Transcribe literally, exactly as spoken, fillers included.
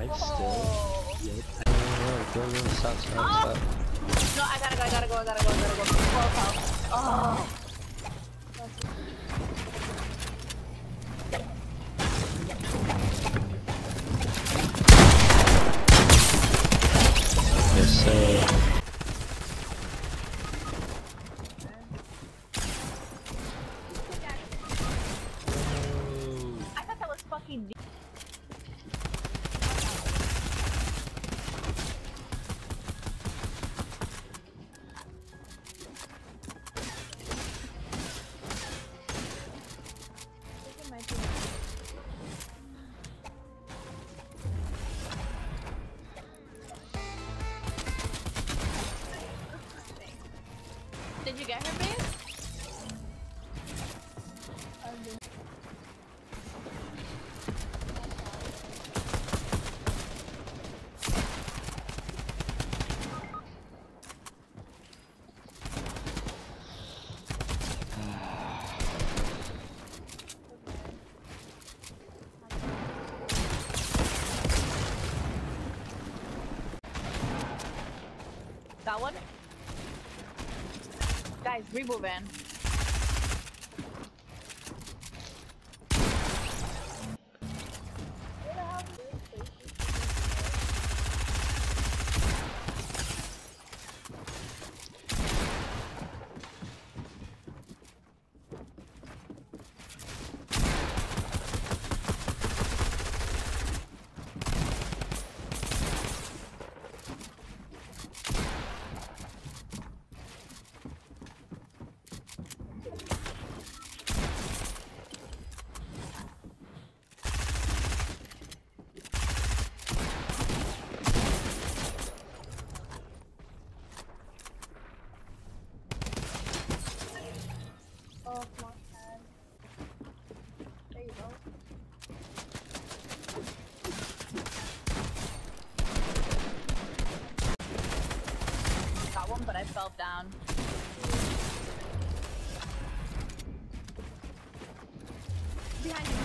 alive Whoa. still? Yep. I don't know. Go, go, stop, stop, Oh. stop. No, I gotta go, I gotta go, I gotta go, I gotta go. twelve health. Oh. Yes, sir. I thought that was fucking D. Did you get her, babe? Got one? Guys, reboot van. Oh, come on, man. There you go. Got one, but I fell down. Behind you.